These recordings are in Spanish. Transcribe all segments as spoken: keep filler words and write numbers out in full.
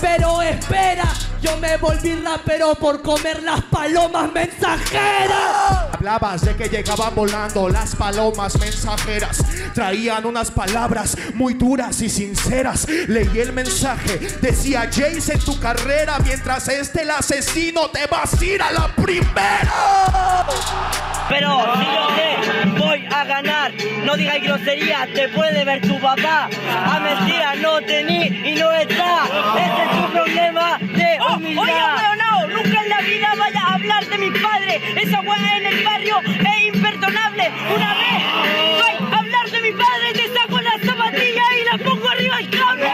Pero espera, yo me volví rapero por comer las palomas mensajeras. Hablabas de que llegaban volando las palomas mensajeras. Traían unas palabras muy duras y sinceras. Leí el mensaje, decía Jace en tu carrera, mientras este el asesino te vas a ir a la primera. Pero si yo sé, voy a ganar. No digas grosería, te puede ver tu papá. A mentira no tení y no está. Ese es tu problema de humildad. Oye, pero no, nunca en la vida vaya a hablar de mi padre. Esa weá en el barrio es imperdonable. Una vez voy a hablar de mi padre, te saco las zapatillas y las pongo arriba al cable.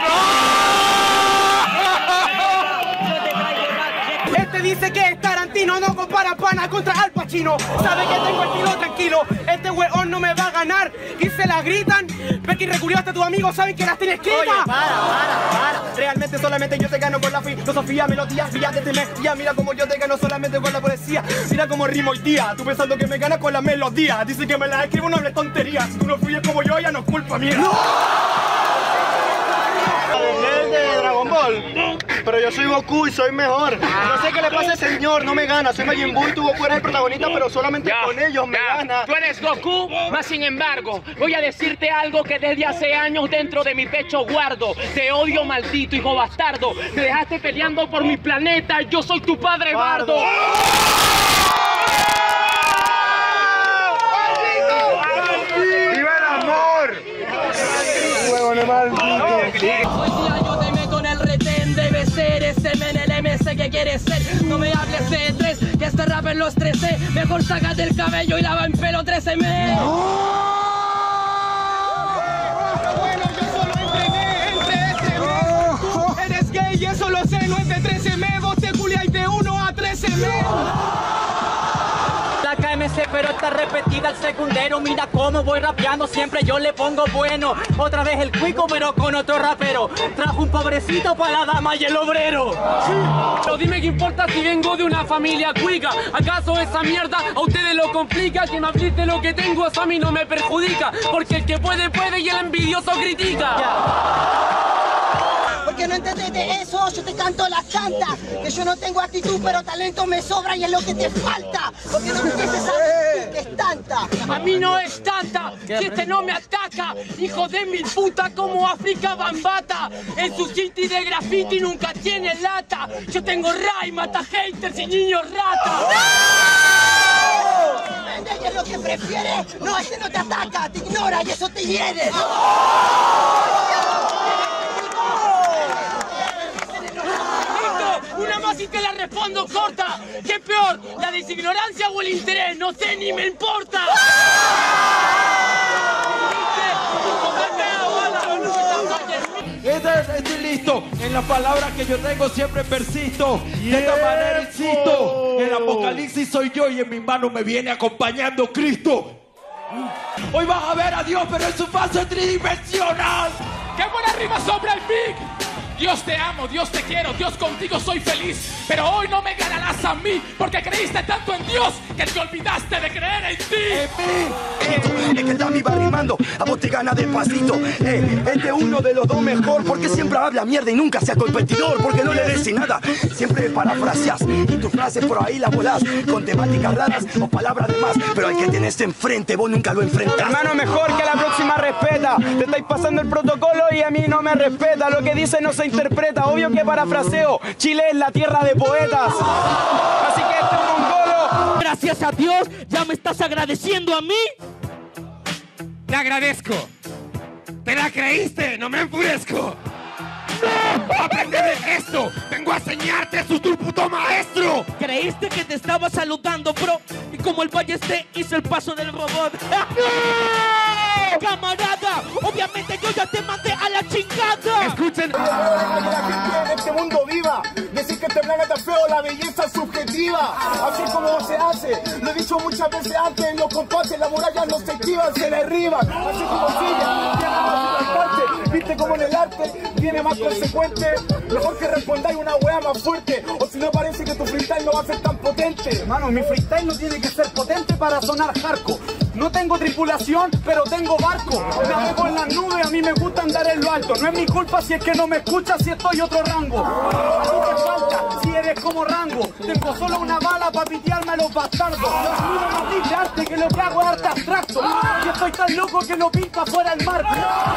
Este dice que es Tarantino, no compara pana contra Al Pacino. Sabe que tengo el tiro tranquilo, este weón no me va a ganar. Y se la gritan, Becky recurrió hasta tus amigos, saben que las tienes escritas. Oye, para, para, para. Realmente solamente yo te gano con la filosofía, melodías, vías de temestía. Mira como yo te gano solamente con la poesía. Mira como rimo hoy día, tú pensando que me ganas con la melodía. Dice que me la escribo, no hables tonterías. Si tú no fluyes como yo, ya no es culpa mía. ¡No! De Dragon Ball, pero yo soy Goku y soy mejor. No sé qué le pasa al señor, no me gana. Soy Majin Buu y tu Goku eres el protagonista, pero solamente ya, con ellos me ya. gana. Tú eres Goku, más sin embargo, voy a decirte algo que desde hace años dentro de mi pecho guardo. Te odio, maldito hijo bastardo. Te dejaste peleando por mi planeta. Yo soy tu padre Bardo. ¡Viva el amor! ¡Huevón, maldito! Hoy día yo te meto en el retén, debe ser ese men, el M S que quieres ser. No me hables de tres, que este rap en los trece. Mejor sácate el cabello y lava en pelo trece men. Bueno, yo solo entrené en trece mes. Eres gay y eso lo sé, no es de trece mes. Vos te culiáis de uno a trece mes. La K M C pero está repetida el secundero. Mira cómo voy rapeando, siempre yo le pongo bueno. Otra vez el cuico pero con otro rapero. Trajo un pobrecito para la dama y el obrero. Pero dime qué importa si vengo de una familia cuica. ¿Acaso esa mierda a ustedes lo complica? Que me hables de lo que tengo, eso a mí no me perjudica. Porque el que puede, puede y el envidioso critica. Porque no entendés de eso, yo te canto la chanta. Que yo no tengo actitud, pero talento me sobra y es lo que te falta. Porque no empieces a decir que es tanta. A mí no es tanta, si este no me ataca. Hijo de mil puta como África Bambata. En su city de graffiti nunca tiene lata. Yo tengo ray, mata haters y niños rata. Y es lo que prefieres. No, este no te ataca, te ignora y eso te hiere. Una más y te la respondo corta. ¿Qué peor? ¿La designorancia o el interés? No sé ni me importa. Estoy listo. En las palabras que yo tengo siempre persisto. De esta manera insisto. El apocalipsis soy yo y en mis manos me viene acompañando Cristo. Hoy vas a ver a Dios, pero en su fase tridimensional. ¡Qué buena rima sobre el Big! Dios te amo, Dios te quiero, Dios contigo soy feliz. Pero hoy no me ganarás a mí, porque creíste tanto en Dios que te olvidaste de creer en ti. Eh, es que el Dami va rimando, a vos te gana despacito. Eh, este es uno de los dos mejor, porque siempre habla mierda y nunca sea competidor. Porque no le decís nada, siempre parafraseas. Y tus frases por ahí las volás, con temáticas raras o palabras de más. Pero al que tenés enfrente, vos nunca lo enfrentás. Hermano, mejor que la próxima respeta. Te estáis pasando el protocolo y a mí no me respeta. Lo que dice no se interpreta, obvio que parafraseo. Chile es la tierra de poetas. Así que este es un mongolo. Gracias a Dios, ya me estás agradeciendo a mí. Te agradezco. Te la creíste, no me enfurezco. ¡No! ¡Aprende de esto! ¡Vengo a enseñarte, sos tu puto maestro! Creíste que te estaba saludando, bro. Y como el ballester hizo el paso del robot. ¡No! Camarada, obviamente yo ya te mandé a la chingada. Escuchen. La gente en este mundo viva. Decir que este planeta es feo, la belleza es subjetiva. Así es como se hace. Lo he dicho muchas veces antes. En los compases, las murallas no se activan, se derriban. Así como silla, tiene más importante. Viste como en el arte viene más consecuente. Mejor que respondáis una wea más fuerte. O si no parece que tu freestyle no va a ser tan potente. Hermano, mi freestyle no tiene que ser potente para sonar hardcore. No tengo tripulación, pero tengo barco. Navego en las nubes, a mí me gusta andar en lo alto. No es mi culpa si es que no me escuchas, si estoy otro rango. A ti te falta, si eres como Rango. Tengo solo una bala para pitearme a los bastardos. Los miro más brillante que lo que hago es arte abstracto. Y estoy tan loco que lo pinto afuera del marco.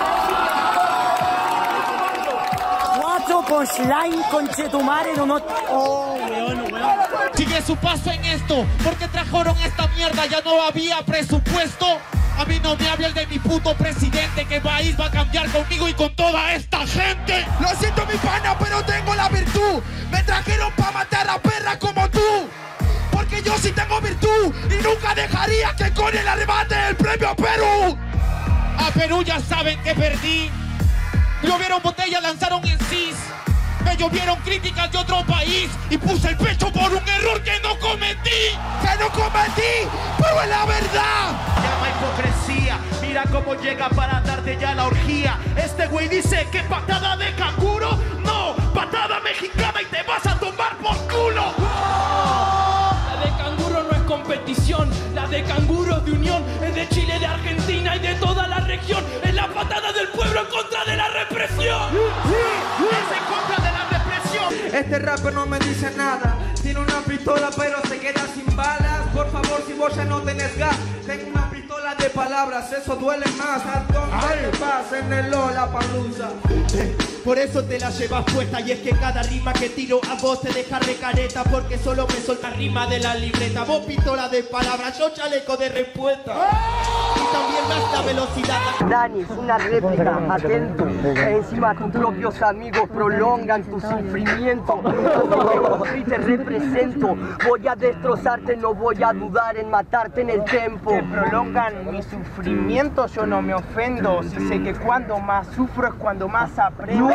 Guacho con slime, con chetumare, no no. Oh, weón, weón. Sigue su paso en esto, porque trajeron esta mierda, ya no había presupuesto. A mí no me hable el de mi puto presidente, que el país va a cambiar conmigo y con toda esta gente. Lo siento mi pana, pero tengo la virtud. Me trajeron para matar a perras como tú. Porque yo sí tengo virtud y nunca dejaría que con el arrebate el premio a Perú. A Perú ya saben que perdí. Llovieron botellas, lanzaron en cis. Me llovieron críticas de otro país y puse el pecho por un error que no cometí. Que no cometí, pero es la verdad. Llama hipocresía, mira cómo llega para darte ya la orgía. Este güey dice que patada de canguro, no, patada mexicana y te vas a tomar por culo. La de canguro no es competición, la de canguro es de unión, es de Chile, de Argentina y de toda la región. Es la patada del pueblo en contra de la represión. Es en contra de la represión. Este rapper no me dice nada. Tiene una pistola pero se queda sin balas. Por favor, si vos ya no tenés gas, tengo una pistola de palabras, eso duele más. ¿A dónde te vas? En el Lollapalooza. Por eso te la llevas puesta y es que cada rima que tiro a vos te deja recareta, porque solo me solta rima de la libreta. Vos pistola de palabras, yo chaleco de respuesta. Y también das la velocidad. Dani, es una réplica, atento. Encima tus propios amigos prolongan tu sufrimiento. Y te represento. Voy a destrozarte, no voy a dudar en matarte en el tiempo. Que prolongan mi sufrimiento, yo no me ofendo. Si sé que cuando más sufro es cuando más aprendo.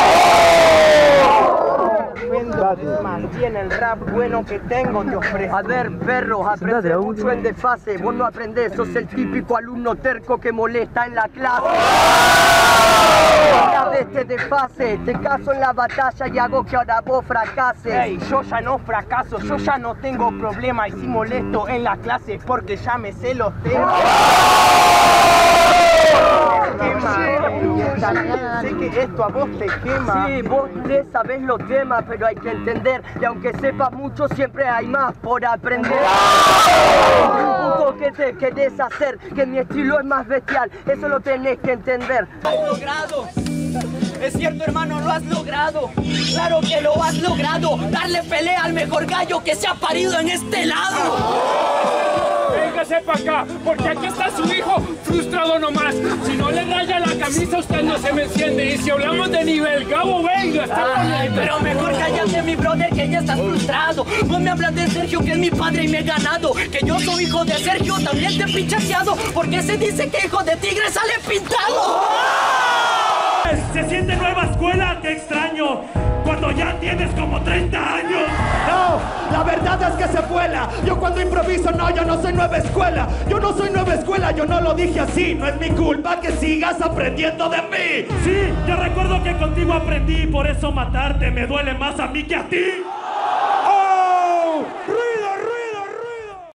Mantiene el rap bueno que tengo, te ofrezco. A ver, perro, aprende mucho en desfase. Vos no aprendés, sos el típico alumno terco que molesta en la clase. Una vez te desfase, te caso en la batalla y hago que ahora vos fracases. Hey, yo ya no fracaso, yo ya no tengo problema. Y si molesto en la clase es porque ya me sé los temas. Sé que esto a vos te quema. Sí, vos te sabés los temas, pero hay que entender. Y aunque sepas mucho, siempre hay más por aprender. Un punto que te querés hacer, que mi estilo es más bestial, eso lo tenés que entender. Has logrado. Es cierto, hermano, lo has logrado. Claro que lo has logrado. Darle pelea al mejor gallo que se ha parido en este lado. Véngase para acá, porque aquí está su hijo frustrado nomás. Si no le raya la camisa, usted no se me enciende. Y si hablamos de nivel, Gabo, venga, está Ay, pero mejor cállate, mi brother, que ya estás frustrado. Vos me hablas de Sergio, que es mi padre y me he ganado. Que yo soy hijo de Sergio, también te he pinchaseado. Porque se dice que hijo de tigre sale pintado. Se siente nueva escuela, qué extraño, cuando ya tienes como treinta años. No, la verdad es que se vuela. Yo cuando improviso, no, yo no soy nueva escuela. Yo no soy nueva escuela, yo no lo dije así. No es mi culpa que sigas aprendiendo de mí. Sí, yo recuerdo que contigo aprendí, por eso matarte me duele más a mí que a ti.